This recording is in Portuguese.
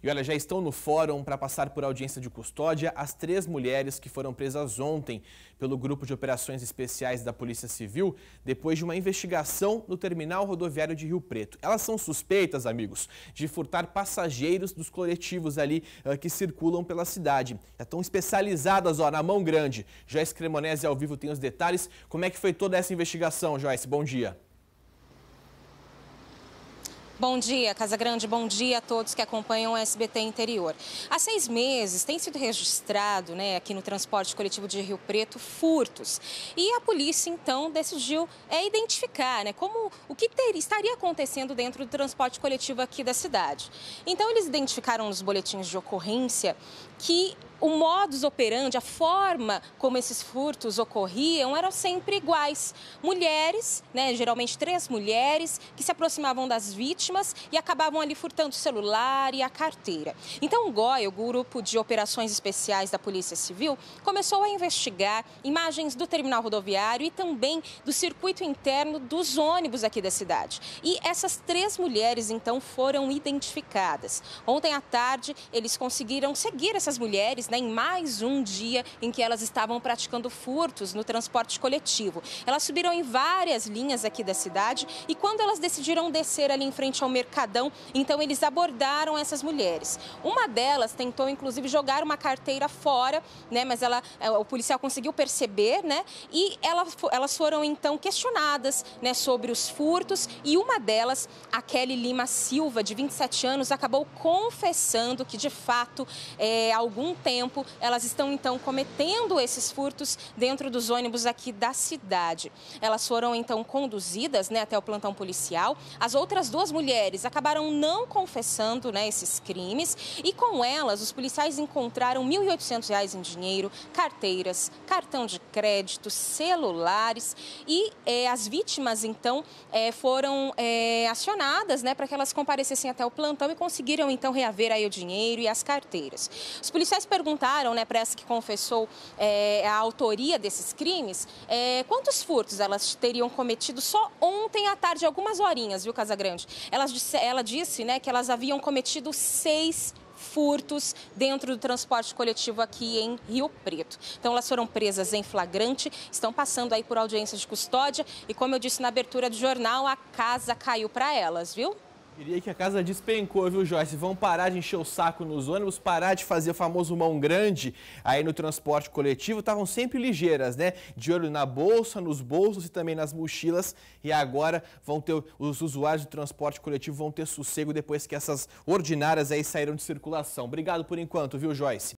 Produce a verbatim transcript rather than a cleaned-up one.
E olha, já estão no fórum para passar por audiência de custódia as três mulheres que foram presas ontem pelo Grupo de Operações Especiais da Polícia Civil, depois de uma investigação no terminal rodoviário de Rio Preto. Elas são suspeitas, amigos, de furtar passageiros dos coletivos ali uh, que circulam pela cidade. Já estão especializadas, ó, na mão grande. Joyce Cremonese ao vivo tem os detalhes. Como é que foi toda essa investigação, Joyce? Bom dia. Bom dia, Casagrande. Bom dia a todos que acompanham o S B T Interior. Há seis meses tem sido registrado, né, aqui no transporte coletivo de Rio Preto, furtos. E a polícia, então, decidiu é, identificar, né, como o que ter, estaria acontecendo dentro do transporte coletivo aqui da cidade. Então, eles identificaram nos boletins de ocorrência que o modus operandi, a forma como esses furtos ocorriam, eram sempre iguais. Mulheres, né, geralmente três mulheres, que se aproximavam das vítimas e acabavam ali furtando o celular e a carteira. Então o G O I, o Grupo de Operações Especiais da Polícia Civil, começou a investigar imagens do terminal rodoviário e também do circuito interno dos ônibus aqui da cidade. E essas três mulheres, então, foram identificadas. Ontem à tarde, eles conseguiram seguir essas mulheres, né, em mais um dia em que elas estavam praticando furtos no transporte coletivo. Elas subiram em várias linhas aqui da cidade e quando elas decidiram descer ali em frente ao Mercadão, então eles abordaram essas mulheres. Uma delas tentou, inclusive, jogar uma carteira fora, né, mas ela, o policial conseguiu perceber, né, e ela, elas foram, então, questionadas, né, sobre os furtos e uma delas, a Kelly Lima Silva, de vinte e sete anos, acabou confessando que, de fato, é, há algum tempo elas estão, então, cometendo esses furtos dentro dos ônibus aqui da cidade. Elas foram, então, conduzidas, né, até o plantão policial. As outras duas mulheres acabaram não confessando, né, esses crimes e, com elas, os policiais encontraram mil e oitocentos reais em dinheiro, carteiras, cartão de crédito, celulares e eh, as vítimas, então, eh, foram eh, acionadas, né, para que elas comparecessem até o plantão e conseguiram, então, reaver aí o dinheiro e as carteiras. Os policiais perguntaram, né, para essa que confessou é, a autoria desses crimes, é, quantos furtos elas teriam cometido só ontem à tarde, algumas horinhas, viu, Casagrande? Elas disse, ela disse, né, que elas haviam cometido seis furtos dentro do transporte coletivo aqui em Rio Preto. Então, elas foram presas em flagrante, estão passando aí por audiência de custódia e, como eu disse na abertura do jornal, a casa caiu para elas, viu? Queria que a casa despencou, viu, Joyce? Vão parar de encher o saco nos ônibus, parar de fazer o famoso mão grande aí no transporte coletivo. Estavam sempre ligeiras, né? De olho na bolsa, nos bolsos e também nas mochilas. E agora vão ter, os usuários do transporte coletivo vão ter sossego depois que essas ordinárias aí saíram de circulação. Obrigado por enquanto, viu, Joyce?